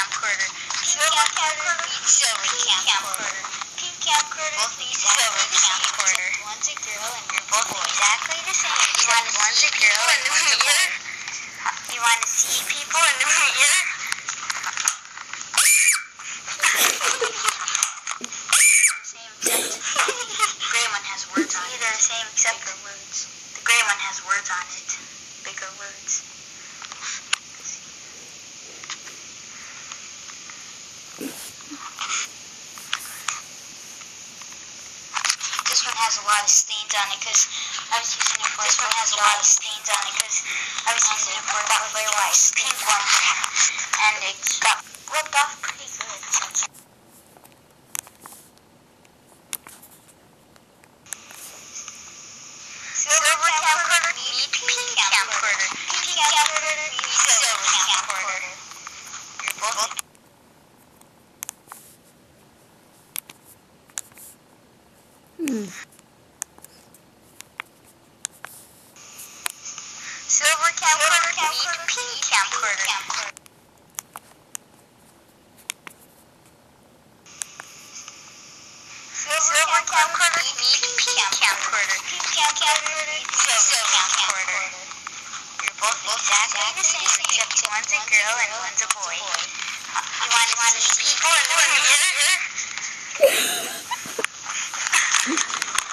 camcorder. Silver camcorder. Silver camcorder. Pink camcorder. Both silver camcorder. One's a girl and you're both exactly the same. You want to see a girl and one's a boy. You want to see people in the mirror? The gray one has words on it. They're the same except bigger words. The gray one has words on it. Bigger words. This one has a lot of stains on it because I was using it for. This one has a lot of stains on it because I was using it for that very white pink one, and it got rubbed off pretty good. Silver camcorder meet pink camcorder. Pink camcorder meet silver camcorder. You're both. Silver camcorder meet pink camcorder. Silver camcorder meet pink camcorder. Pink camcorder meet silver camcorder. You're both exactly the same except one's a girl and one's a boy. You want to see people in the mirror?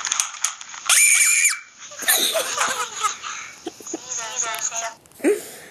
See, they're the same.